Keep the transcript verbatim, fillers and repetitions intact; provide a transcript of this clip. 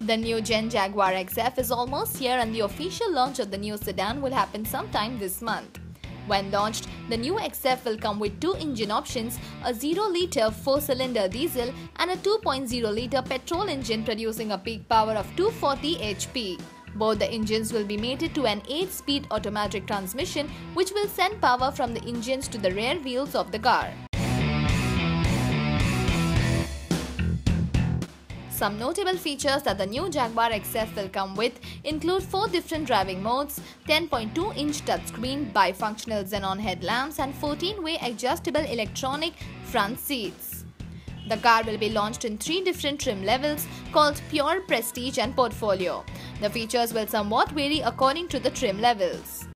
The new Gen Jaguar X F is almost here and the official launch of the new sedan will happen sometime this month. When launched, the new X F will come with two engine options, a zero liter four cylinder diesel and a two point oh liter petrol engine producing a peak power of two hundred forty horsepower. Both the engines will be mated to an eight speed automatic transmission which will send power from the engines to the rear wheels of the car. Some notable features that the new Jaguar X F will come with include four different driving modes, ten point two inch touchscreen, bifunctional xenon headlamps and fourteen way adjustable electronic front seats. The car will be launched in three different trim levels called Pure, Prestige and Portfolio. The features will somewhat vary according to the trim levels.